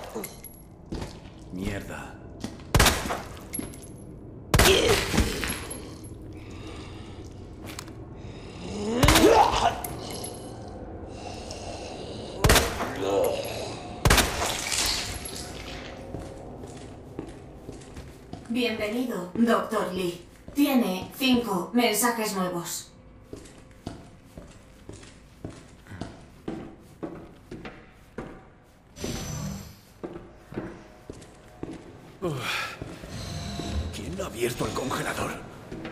Mierda. Bienvenido, Dr. Lee. Tiene 5 mensajes nuevos. ¿Quién ha abierto el congelador?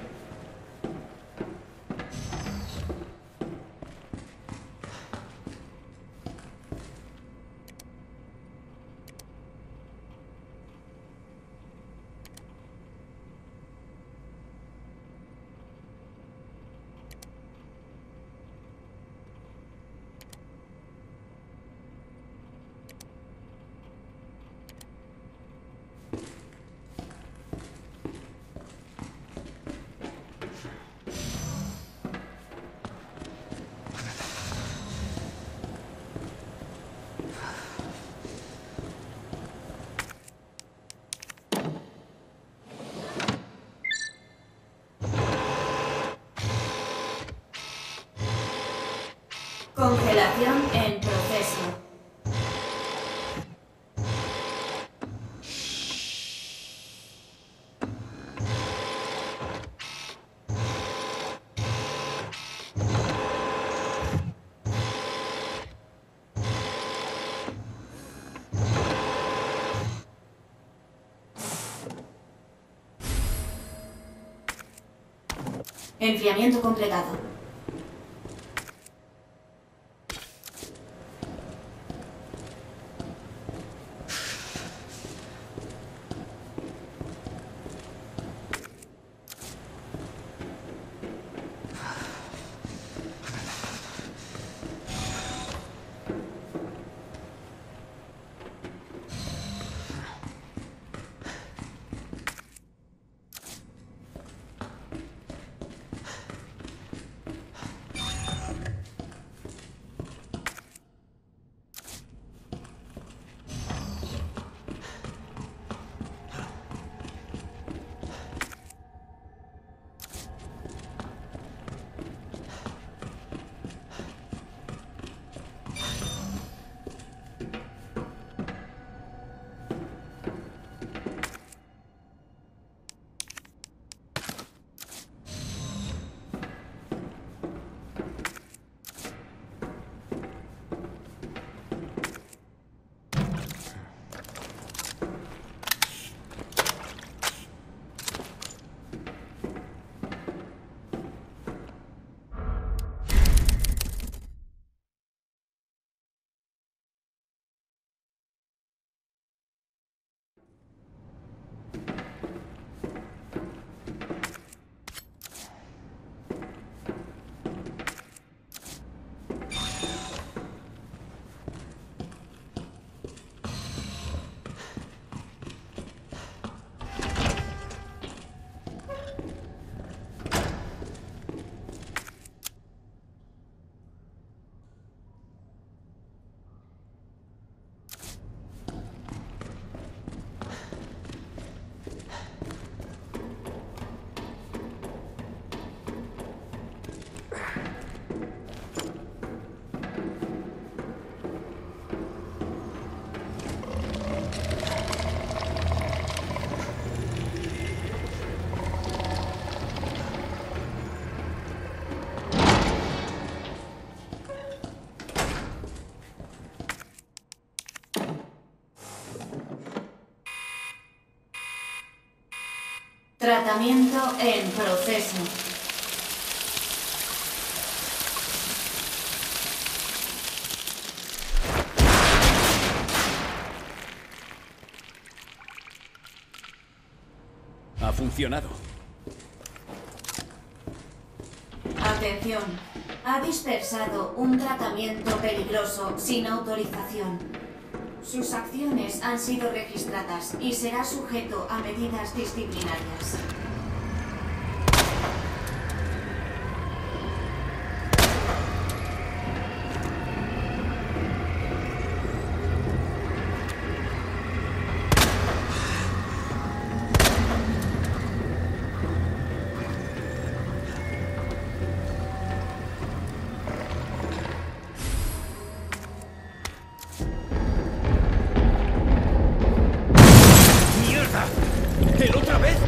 Congelación en proceso. Enfriamiento completado. Tratamiento en proceso. Ha funcionado. Atención. Ha dispersado un tratamiento peligroso sin autorización. Sus acciones han sido registradas y será sujeto a medidas disciplinarias. ¿Él otra vez?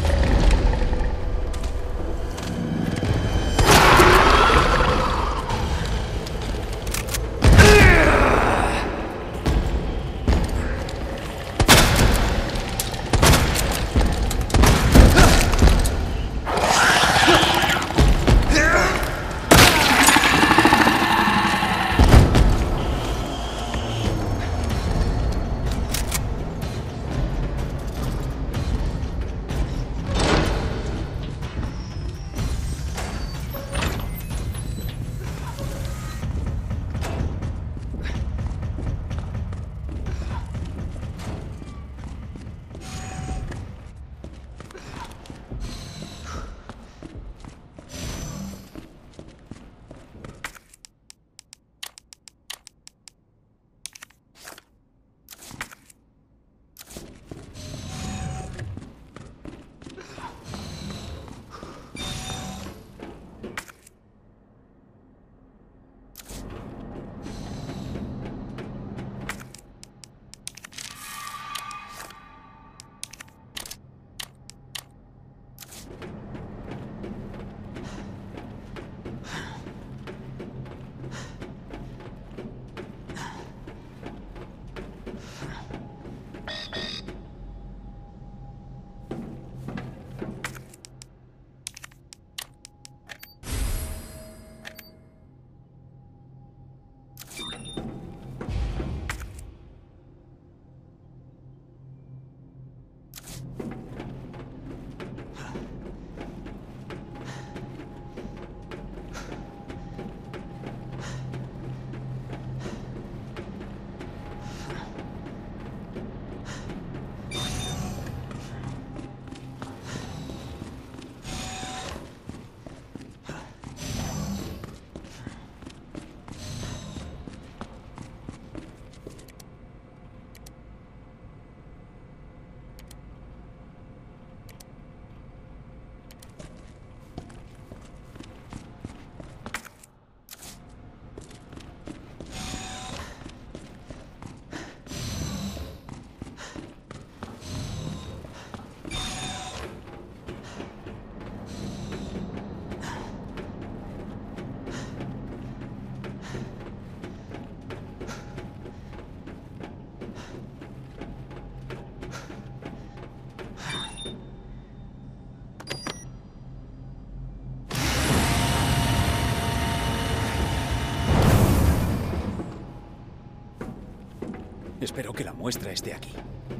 Espero que la muestra esté aquí.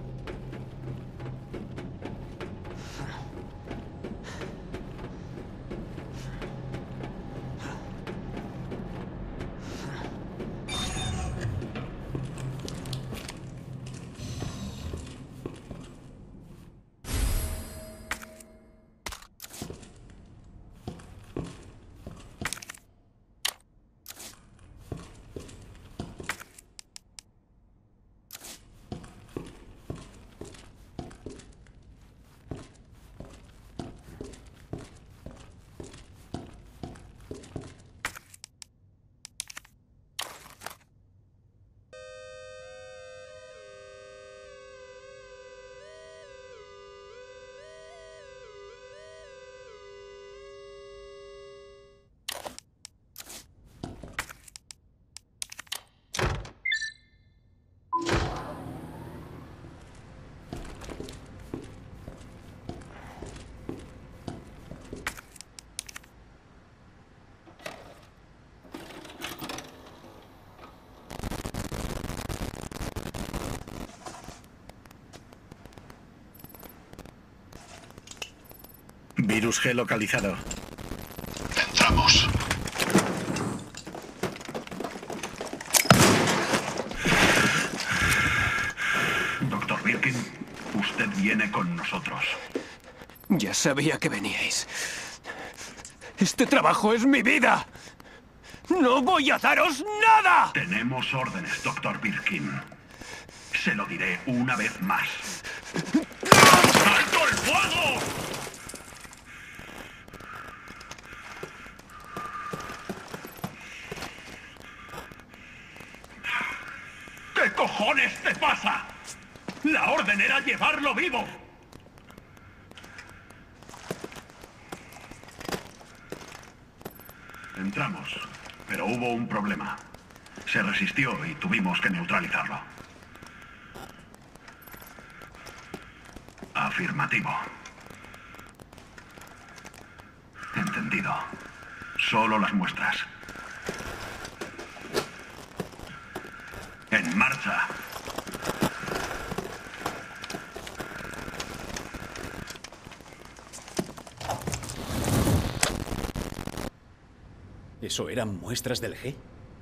Virus G localizado. Entramos. Doctor Birkin, usted viene con nosotros. Ya sabía que veníais. Este trabajo es mi vida. ¡No voy a daros nada! Tenemos órdenes, Doctor Birkin. Se lo diré una vez más. ¡Alto el fuego! ¿Qué cojones te pasa? La orden era llevarlo vivo. entramos, pero hubo un problema. Se resistió y tuvimos que neutralizarlo. Afirmativo. Entendido. Solo las muestras. ¡En marcha! ¿Eso eran muestras del G?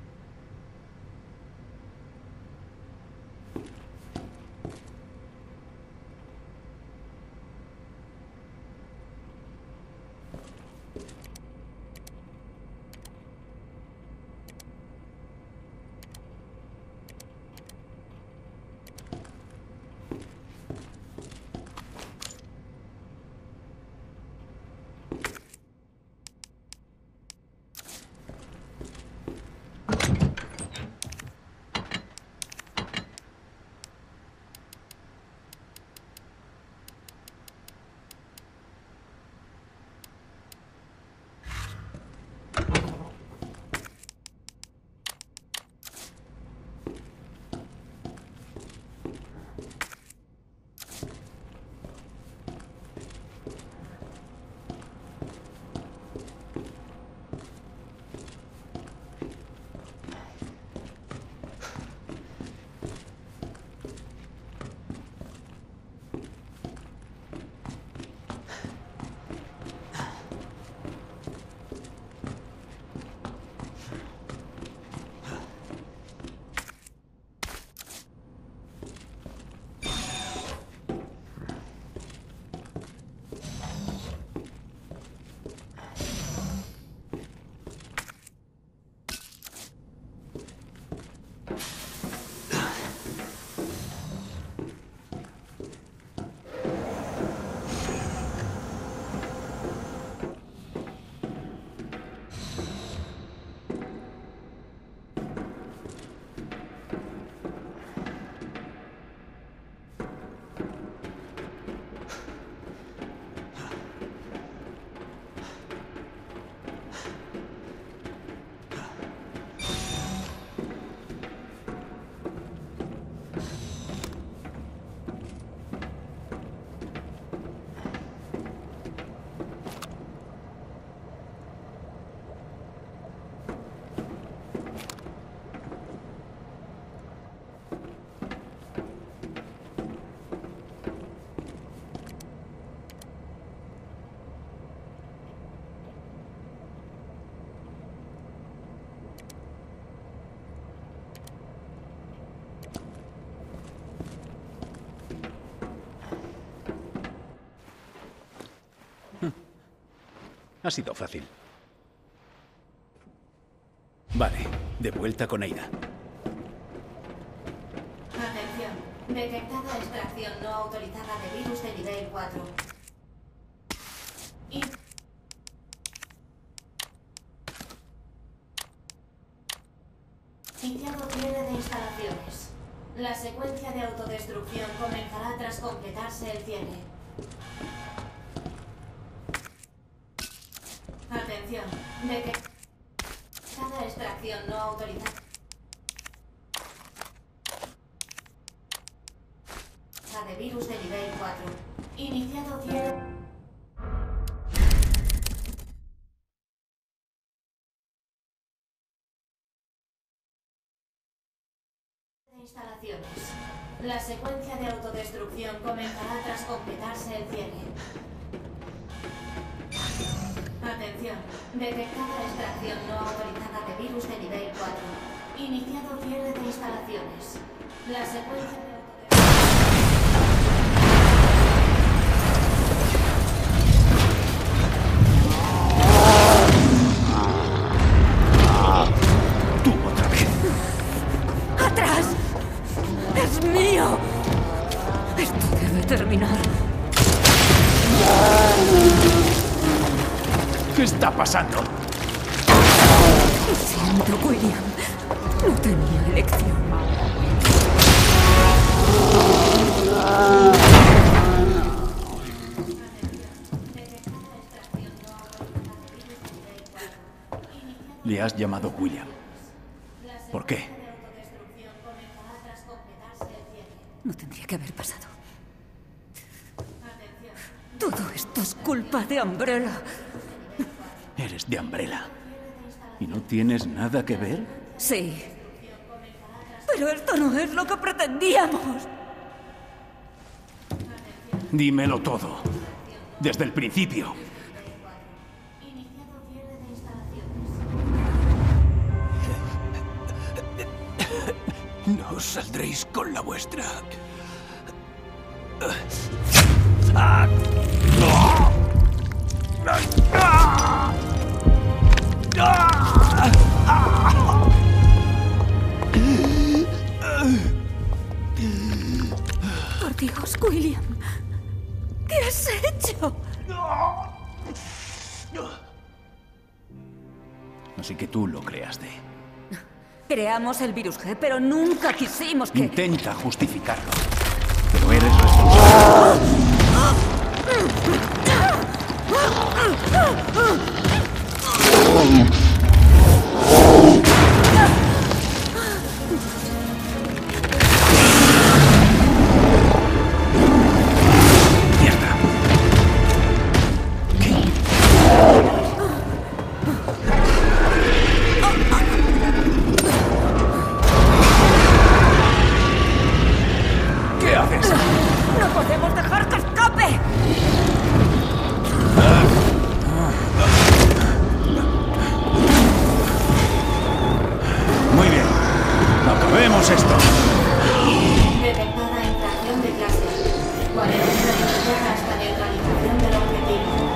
Ha sido fácil. Vale, de vuelta con Ada. Atención. Detectada extracción no autorizada de virus de nivel 4. Iniciado cierre de instalaciones. La secuencia de autodestrucción comenzará tras completarse el cierre. Atención. Detectada extracción no autorizada de virus de nivel 4. Iniciado cierre de instalaciones. La secuencia de autodestrucción comenzará tras completarse el cierre. Atención. Detectada extracción no autorizada de virus de nivel 4. Iniciado cierre de instalaciones. La secuencia de ¡Tú otra vez! ¡Atrás! ¡Es mío! Esto debe terminar. ¿Qué está pasando? Lo siento, William. No tenía elección. detectada extracción no autorizada de virus de nivel 4. Iniciado te has llamado William. ¿Por qué? No tendría que haber pasado. Todo esto es culpa de Umbrella. Eres de Umbrella. ¿Y no tienes nada que ver? Sí. Pero esto no es lo que pretendíamos. Dímelo todo. Desde el principio. No os saldréis con la vuestra. Por Dios, William. ¿Qué has hecho? Así que tú lo creaste. Creamos el virus G, pero nunca quisimos que... Intenta justificarlo. Pero eres responsable. Mierda. ¿Qué haces? ¡No podemos dejar que escape! Muy bien. Acabemos esto. Detectada infracción de clase. Cuarentena iniciada hasta neutralización del objetivo.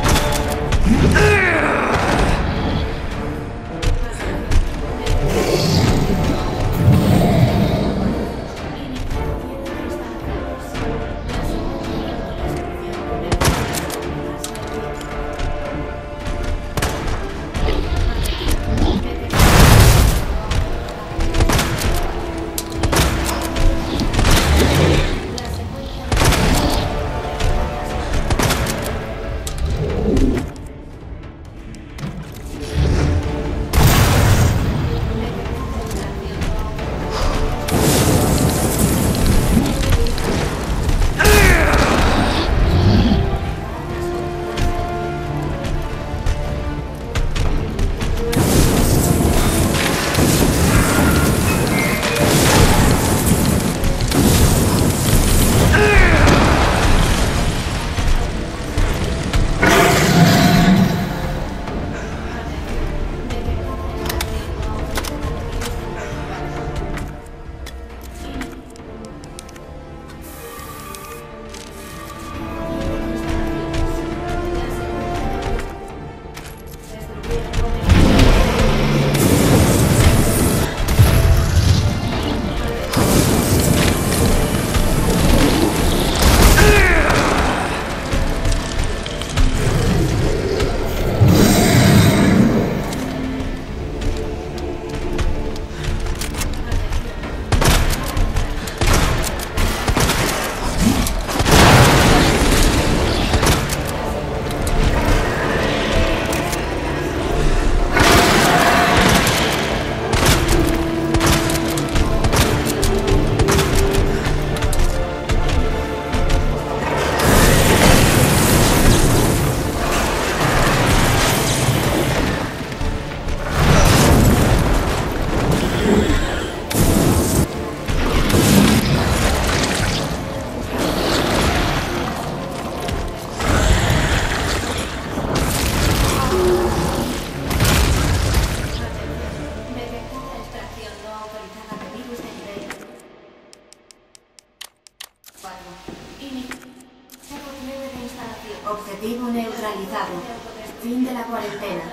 Objetivo neutralizado. Fin de la cuarentena.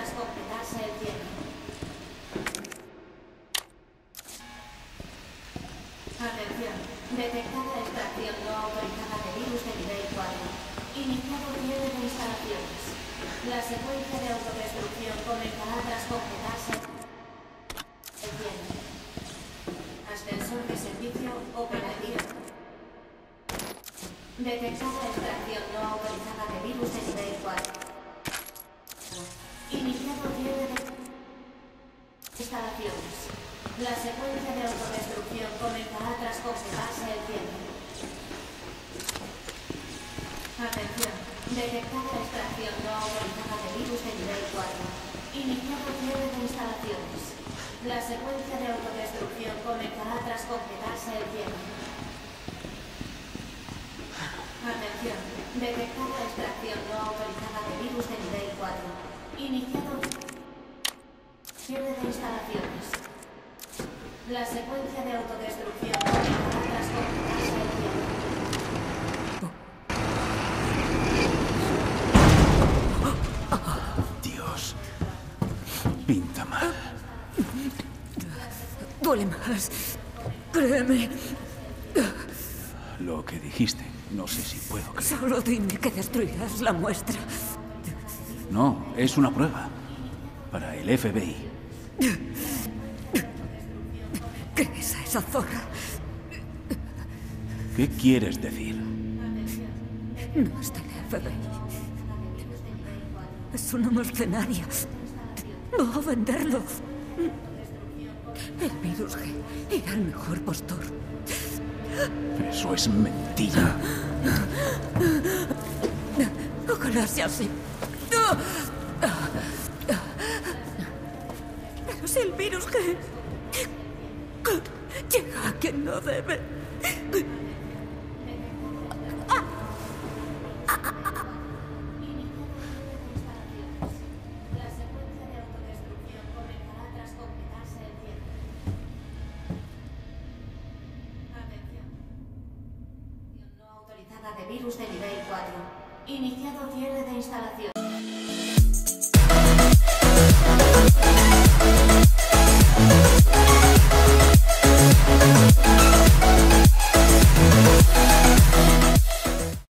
Atención. Detectada extracción no autorizada de virus de nivel 4. Iniciado cierre de instalaciones. La secuencia de autodestrucción comenzará tras completarse el cierre. Ascensor de servicio operativo. Detectada extracción no autorizada de virus de nivel 4. Iniciado cierre de... Instalaciones. La secuencia de autodestrucción comenzará tras completarse el tiempo. Atención. Detectada extracción no autorizada de virus de nivel 4. Iniciado cierre de instalaciones. La secuencia de autodestrucción comenzará tras completarse el tiempo. Atención. Detectada extracción no autorizada de virus de nivel 4. Iniciado cierre de instalaciones. La secuencia de autodestrucción comenzará tras completarse el tiempo. Dios. Pinta mal. Duele más. Créeme. Lo que dijiste, no sé si puedo creer. Solo dime que destruirás la muestra. No, es una prueba. Para el FBI. ¿Qué es esa zorra? ¿Qué quieres decir? No es del FBI. Es una mercenaria. Va a venderlo. El virus G era el mejor postor. Eso es mentira. Ojalá sea así. Pero si el virus G llega a quien no debe. La secuencia de autodestrucción comenzará tras completarse el tiempo. Atención. No autorizada de virus de nivel 4. Iniciado cierre de instalación.